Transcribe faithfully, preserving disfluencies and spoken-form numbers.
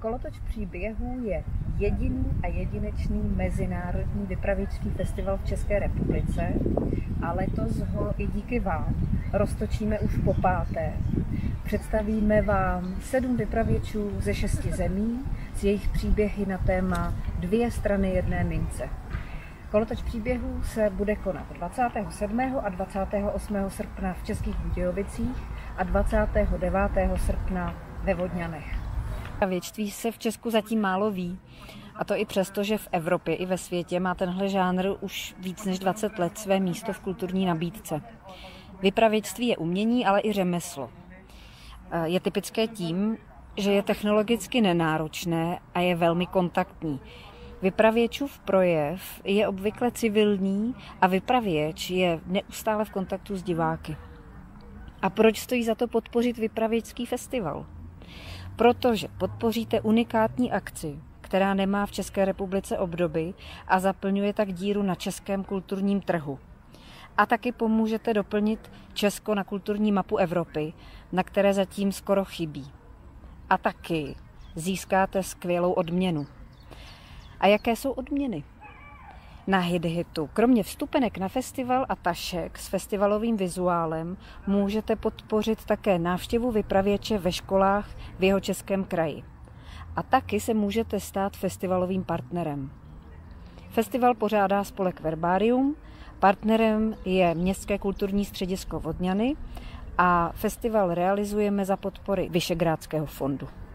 Kolotoč příběhů je jediný a jedinečný mezinárodní vypravěčský festival v České republice a letos ho i díky vám roztočíme už po páté. Představíme vám sedm vypravěčů ze šesti zemí s jejich příběhy na téma Dvě strany jedné mince. Kolotoč příběhů se bude konat dvacátého sedmého a dvacátého osmého srpna v Českých Budějovicích a dvacátého devátého srpna ve Vodňanech. Vypravěčství se v Česku zatím málo ví, a to i přesto, že v Evropě i ve světě má tenhle žánr už víc než dvacet let své místo v kulturní nabídce. Vypravěčství je umění, ale i řemeslo. Je typické tím, že je technologicky nenáročné a je velmi kontaktní. Vypravěčův projev je obvykle civilní a vypravěč je neustále v kontaktu s diváky. A proč stojí za to podpořit vypravěčský festival? Protože podpoříte unikátní akci, která nemá v České republice obdoby a zaplňuje tak díru na českém kulturním trhu. A taky pomůžete doplnit Česko na kulturní mapu Evropy, na které zatím skoro chybí. A taky získáte skvělou odměnu. A jaké jsou odměny? Na HitHitu, kromě vstupenek na festival a tašek s festivalovým vizuálem, můžete podpořit také návštěvu vypravěče ve školách v Jihočeském kraji. A taky se můžete stát festivalovým partnerem. Festival pořádá spolek Verbarium, partnerem je Městské kulturní středisko Vodňany a festival realizujeme za podpory Vyšegrádského fondu.